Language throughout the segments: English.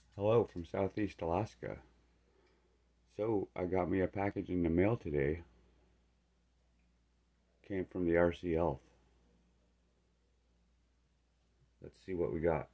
Hello from Southeast Alaska. So, I got me a package in the mail today. Came from the RC Health. Let's see what we got.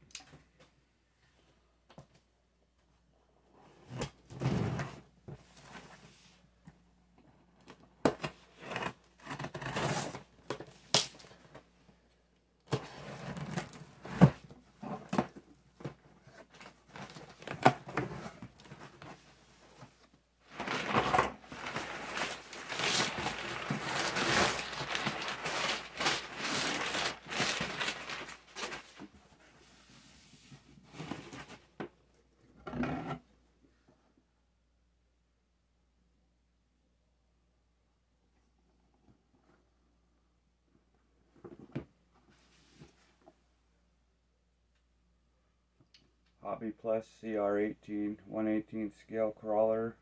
Hobby Plus CR18 1/18 scale crawler.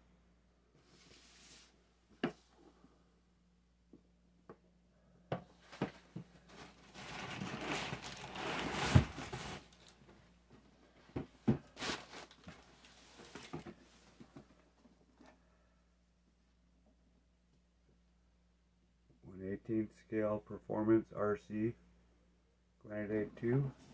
One 18th scale performance RC Granite 2.